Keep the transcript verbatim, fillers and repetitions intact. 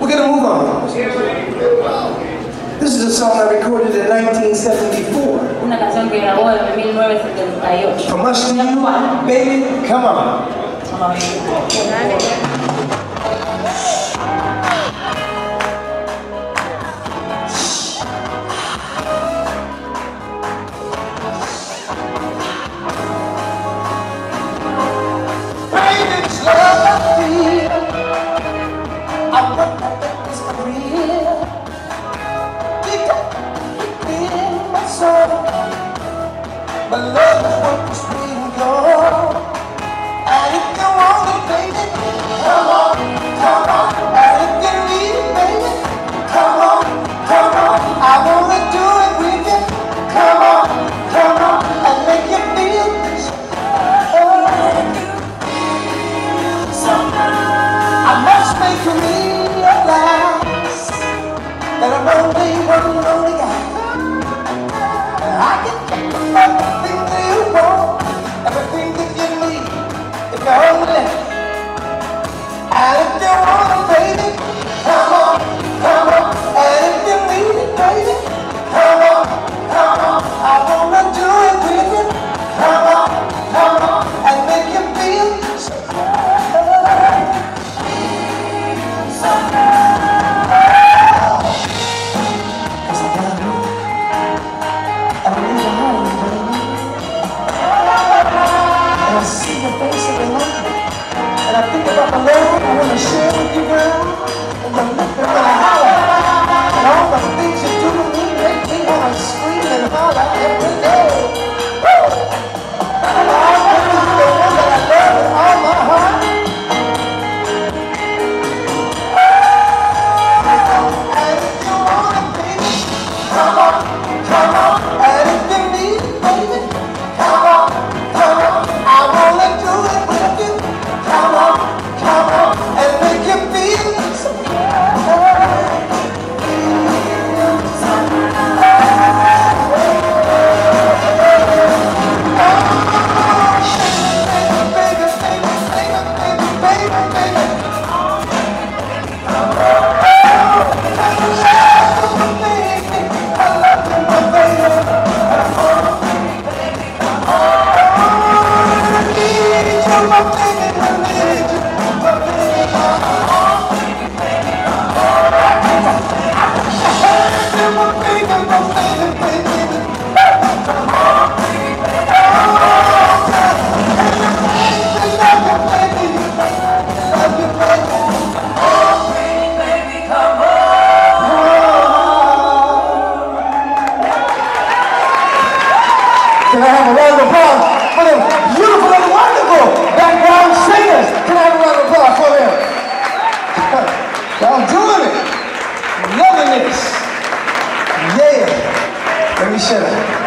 We're gonna move on. This is a song I recorded in nineteen seventy-four. Una canción que grabó en mil novecientos setenta y ocho. From us to you, baby, come on. But love is what the sweet go. And if you want it, baby, come on, come on. And if you need it, baby, come on, come on. I wanna do it with you. Come on, come on, and make you feel this. Oh, I must make you realize that I'm only one lonely guy. I can get everything that you want, everything that you need, if you only let me. And if you want it, baby, come on, come on. And if you need it, baby, come on, come on. I wanna do it with you. Come on, come on, and make you feel so good. So good. Cause I got you. And I need a home, baby. And I see your face every night. And I think about the love I want to share with you, girl. And the look that I holler. And all the things you do to me make me want to scream and holler every day. Woo! And all baby, you're the one that I love with all my heart. And if you want it, baby, come on, come on. And if you need it, baby, come on, come on. I wanna do it with you. Come on, come on, and make you feel so good. So good. Oh, baby, baby, baby, baby, baby, baby, baby. Oh, I love you, my baby. Can I have a round of applause for them beautiful and wonderful background singers? Can I have a round of applause for them? Y'all doing it. Loving this. Yeah. Let me shut up.